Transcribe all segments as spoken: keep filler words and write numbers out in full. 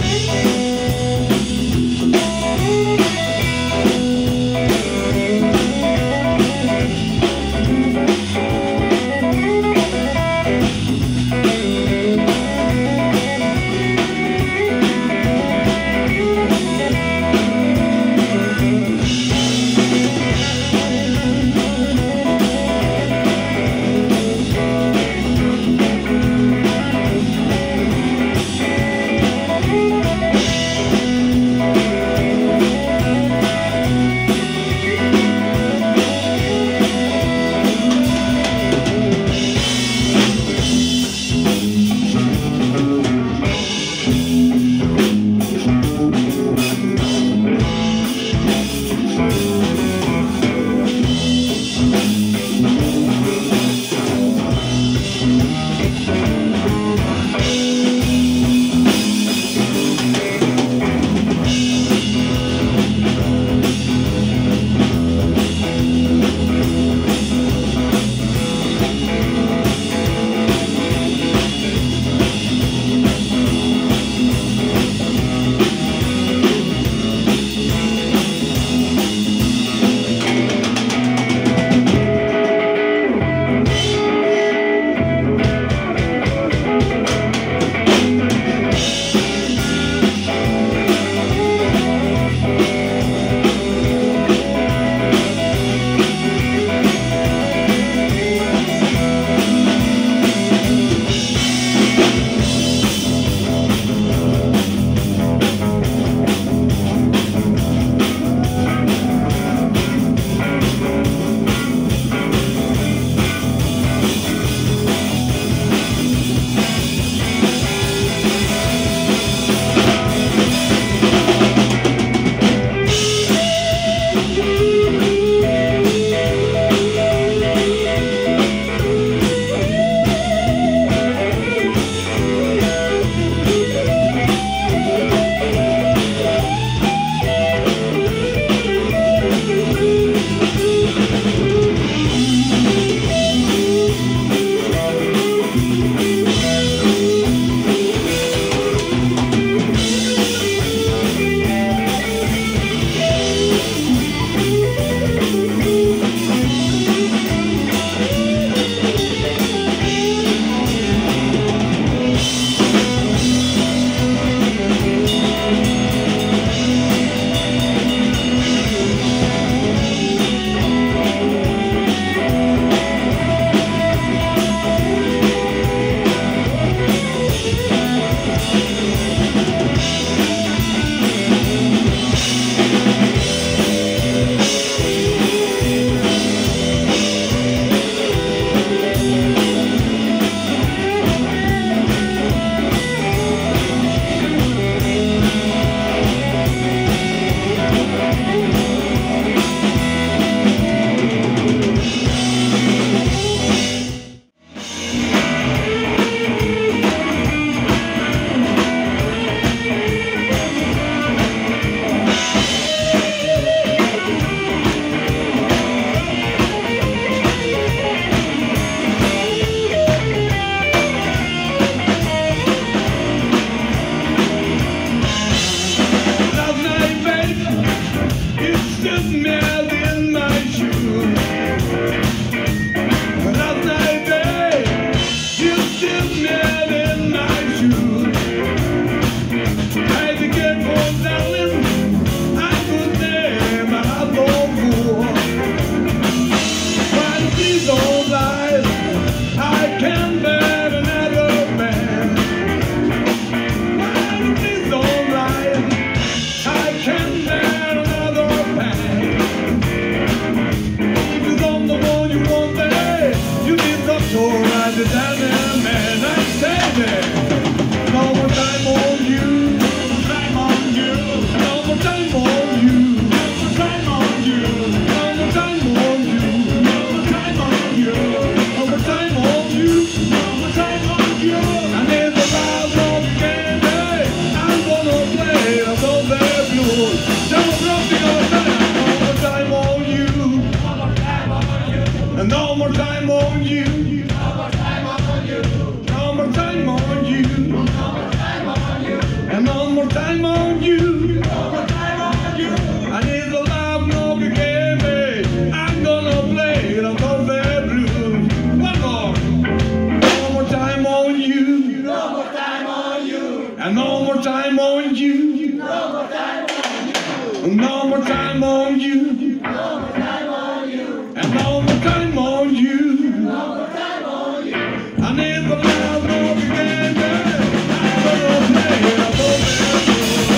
Can bear another pain. more time on you. No more time on you. And no more time on you. No more time on you. I need the love of you again. I'm gonna play it up over.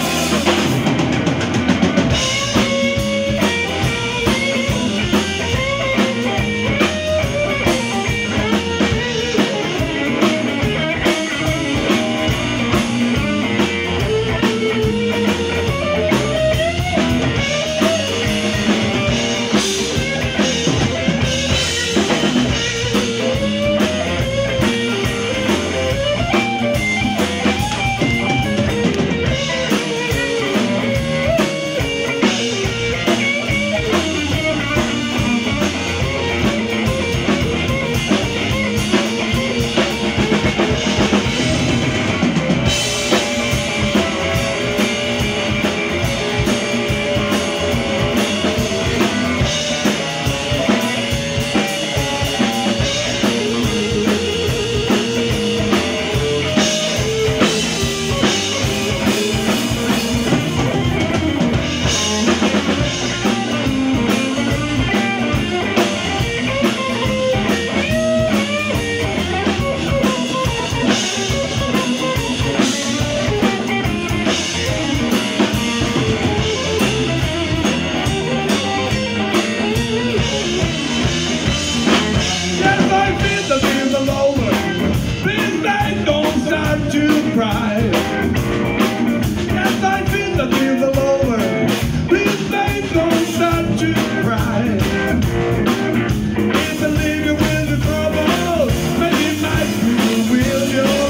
Yes, I feel the tears all over. Please, babe, don't start to cry. If you leave you with the trouble, maybe my people will your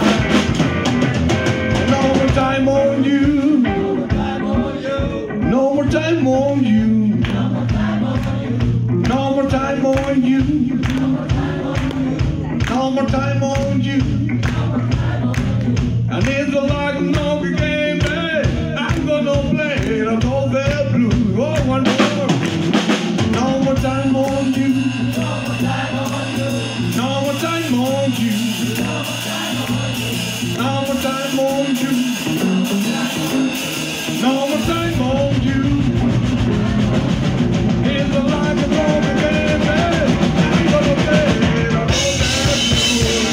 right. No more time on you. No more time on you. No more time on you. No more time on you. No more time on you. And it's a like a monkey game, babe. I'm gonna play it on over blue. Oh, one more. No more time on you. No more time on you. No more time on you. No more time on you. No more time on you. It's a like a monkey game, babe. I'm gonna play it on over blue.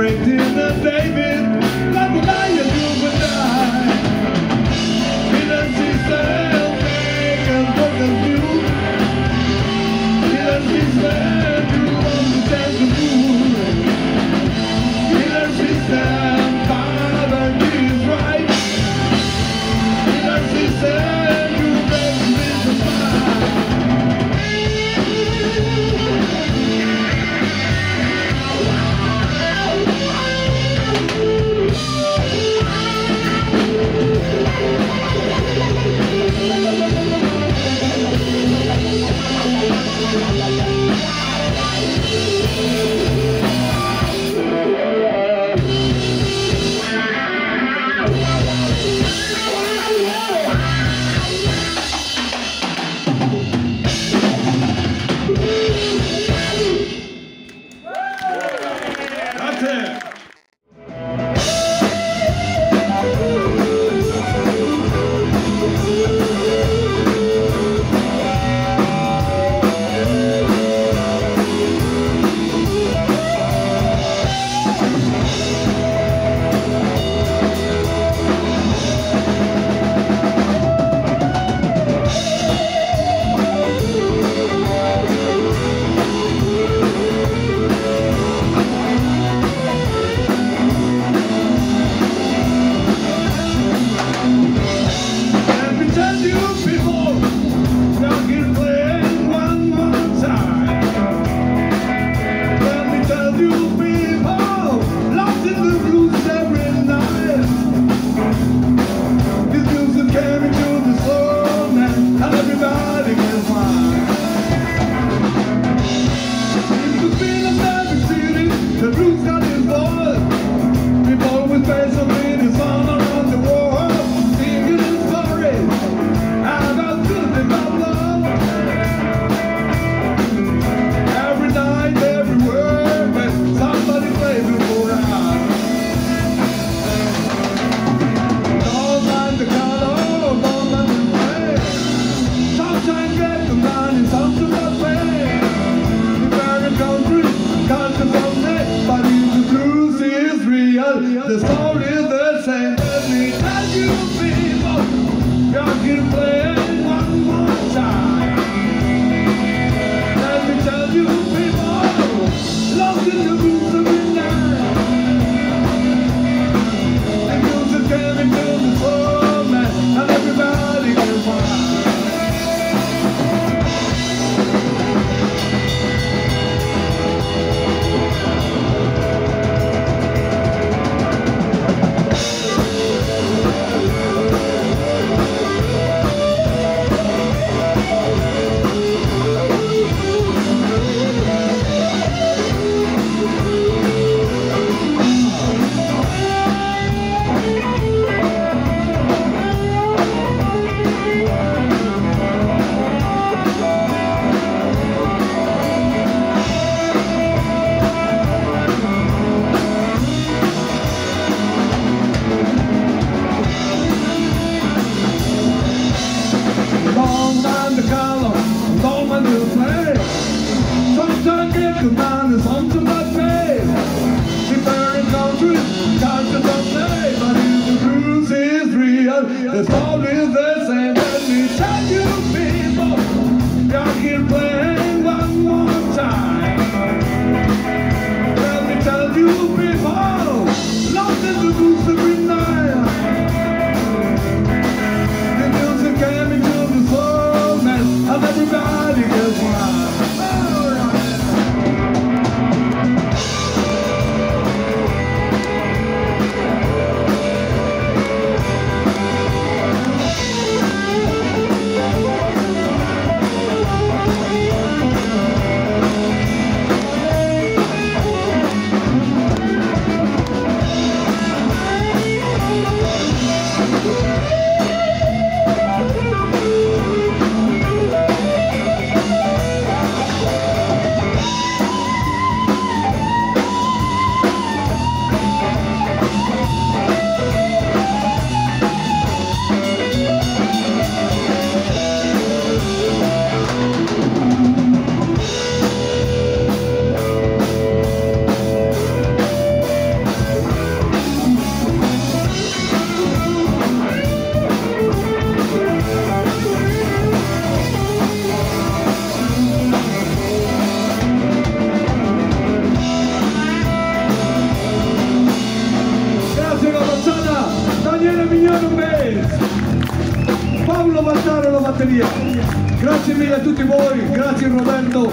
Dinner, David, like a lion, you would die. Didn't she stand big and look at you? Didn't she stand you understand the rule? Didn't she stand by the kid's right? Didn't she stand you make me to smile? That's it. The story is the same. Let me tell you people, y'all can play it one more time. Let me tell you people, lost in the roots of midnight. The music can into the soul, man, and everybody can find. The story is the same. Let me tell you people, y'all can play one more time. Let me tell you people, lost in the roots of midnight. The music came into the soul, man, and everybody gets wild. Luciano Bass, Paolo Valtaro alla batteria. Grazie mille a tutti voi, grazie Roberto,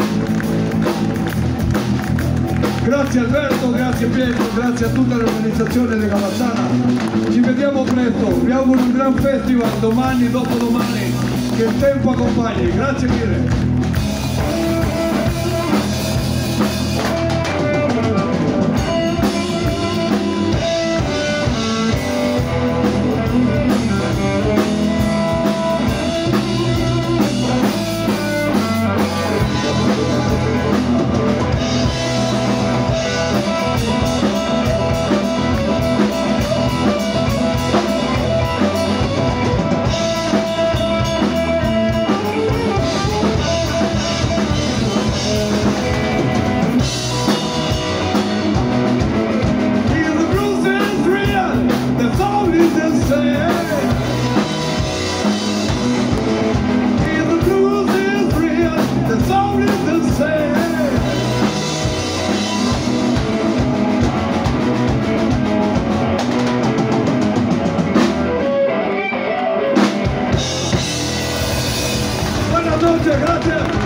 grazie Alberto, grazie Pietro, grazie a tutta l'organizzazione della Cavazzana. Ci vediamo presto, vi auguro un gran festival domani, dopodomani, che il tempo accompagni. Grazie mille. Grazie.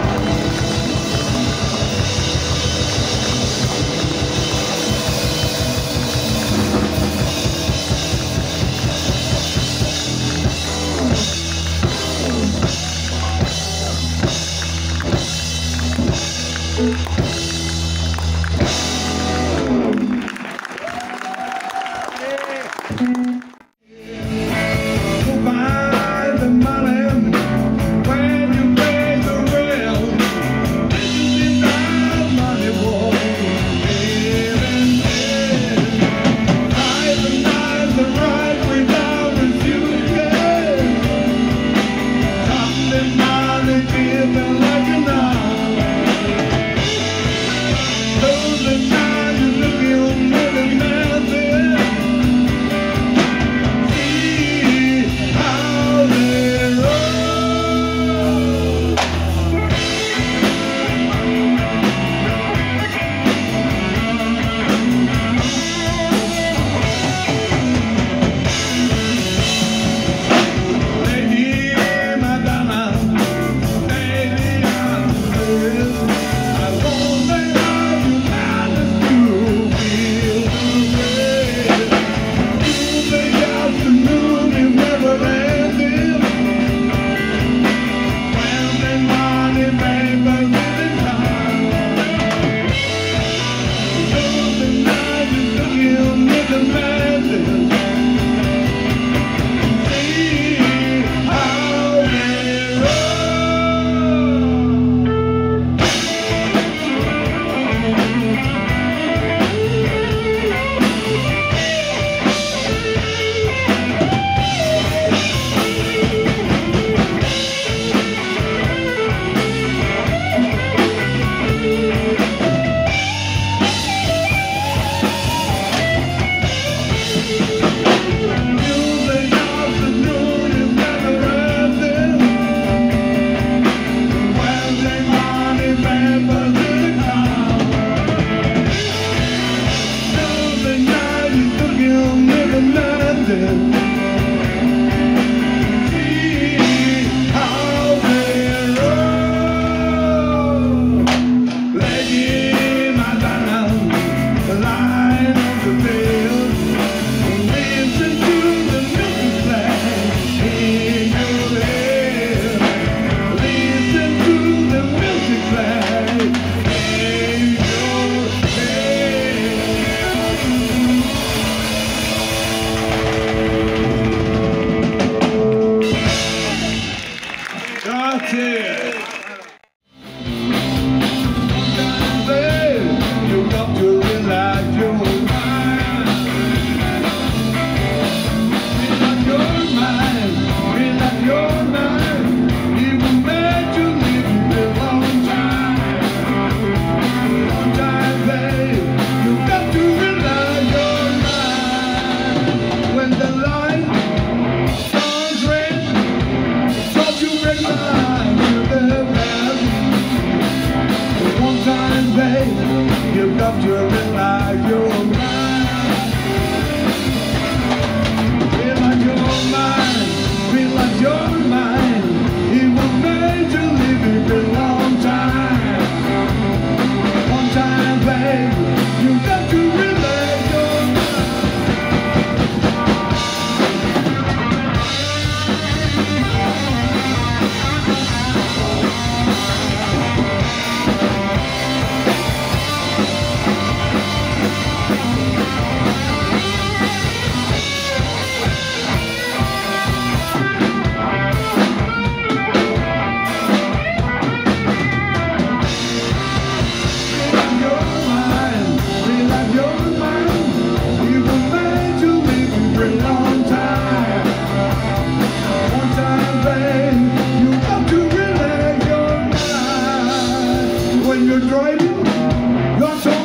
You've got to realize you're mine. Realize you're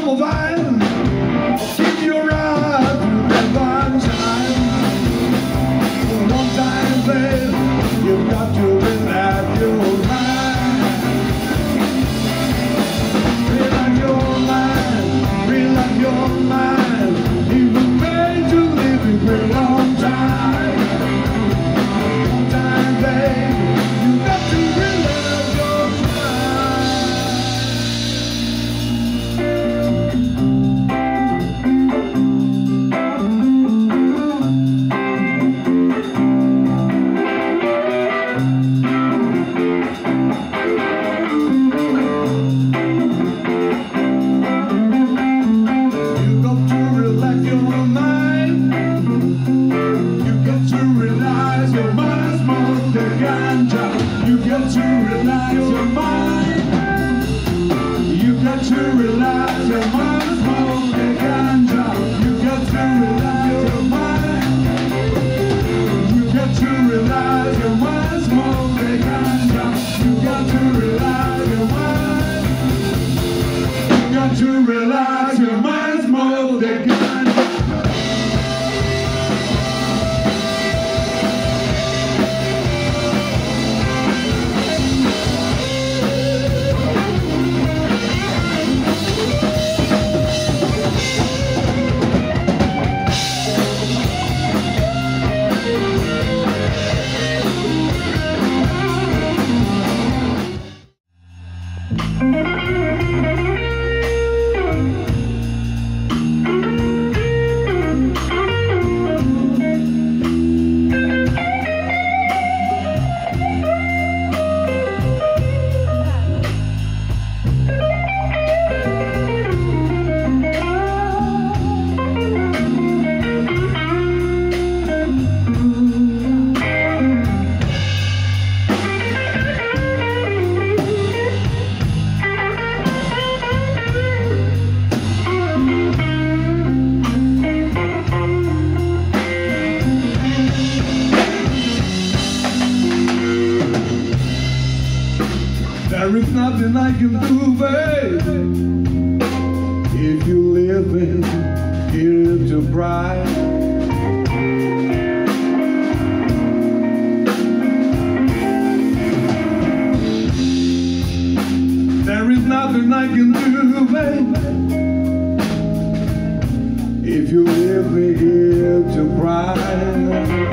gonna find. Keep your eyes to that fine shine. One time, babe, you've got to relax your mind. Relax your mind, relax your mind. You were made to live a very long time. One time, babe, you've got to relax your to realize your mind's more than ganja. There is nothing I can do, babe, if you live in here to cry. There is nothing I can do, babe, if you live in here to cry.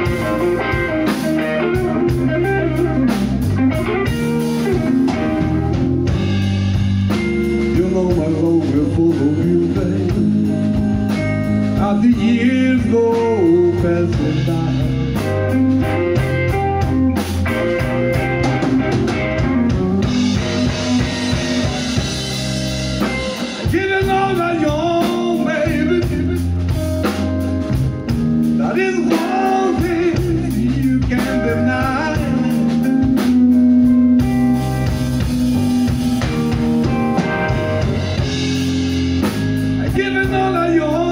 My love will follow you, babe, as the years go passing by. Getting all that young, baby, that is one thing you can't deny. Giving all of your